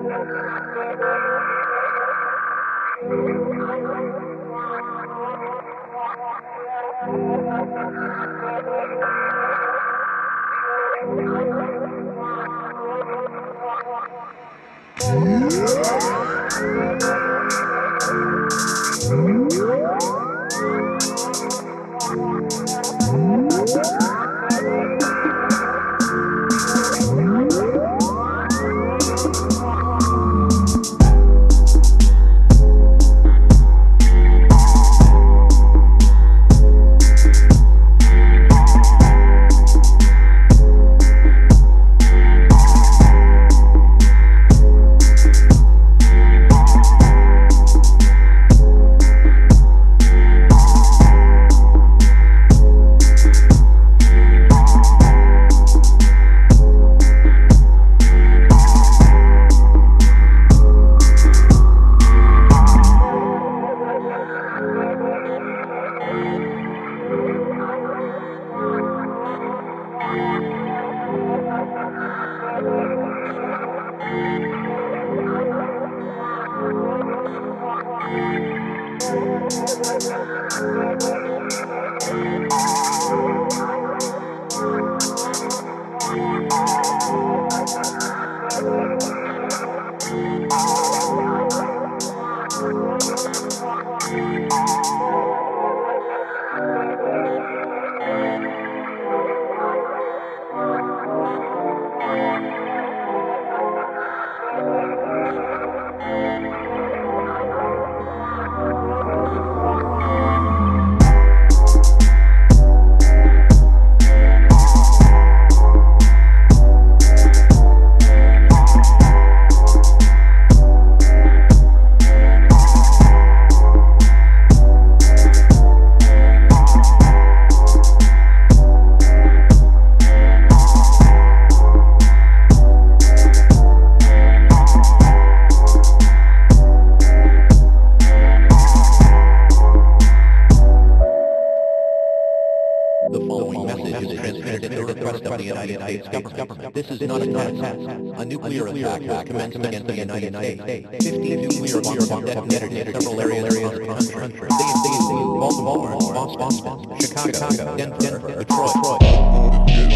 The following message is transmitted at the request of the United States government. This is not a test. A nuclear attack has commenced against the United States. 15 nuclear bombs have detonated in several areas of the country. They include Baltimore, Boston, Chicago, Denver, Detroit.